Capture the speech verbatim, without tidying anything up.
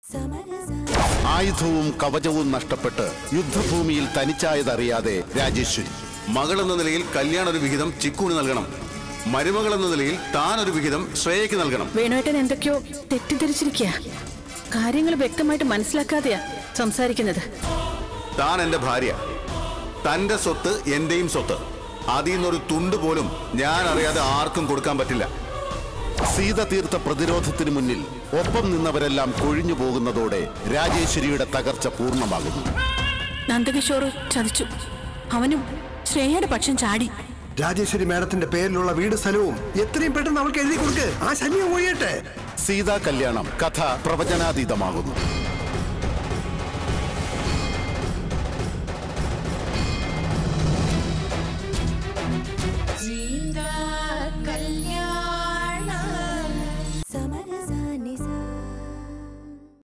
ആയുധവും കവചവും നഷ്ടപ്പെട്ട് യുദ്ധഭൂമിയിൽ തനിച്ചായതറിയാതെ രാജേശ്വരി. മകളെന്ന നിലയിൽ കല്യാണ ഒരു വിഹിതം ചിക്കൂന് നൽകണം. മരുമകൾ എന്ന നിലയിൽ താൻ ഒരു വിഹിതം ശ്രേയയ്ക്ക് നൽകണം. വേണുവേട്ടൻ എന്തൊക്കെയോ തെറ്റിദ്ധരിച്ചിരിക്കുക. കാര്യങ്ങൾ വ്യക്തമായിട്ട് മനസ്സിലാക്കാതെയാ സംസാരിക്കുന്നത്. താൻ എന്റെ ഭാര്യ, തന്റെ സ്വത്ത് എന്റെയും സ്വത്ത്. അതിൽ നിന്നൊരു തുണ്ട് പോലും ഞാൻ അറിയാതെ ആർക്കും കൊടുക്കാൻ പറ്റില്ല. സീത തീർത്ത പ്രതിരോധത്തിന് മുന്നിൽ ഒപ്പം നിന്നവരെല്ലാം കൊഴിഞ്ഞു പോകുന്നതോടെ രാജേശ്വരിയുടെ തകർച്ച പൂർണ്ണമാകുന്നു. നന്ദകിഷോർ ചതിച്ചു. അവനും ശ്രേയയുടെ പക്ഷം ചാടി. രാജേശ്വരി മാഡത്തിന്റെ പേരിലുള്ള വീട് സ്ഥലവും എത്രയും പെട്ടെന്ന് അവൾക്ക് എഴുതി കൊടുക്ക്. ആ ശല്യം ഒഴിയട്ടെ. സീതാ കല്യാണം കഥ പ്രവചനാതീതമാകുന്നു.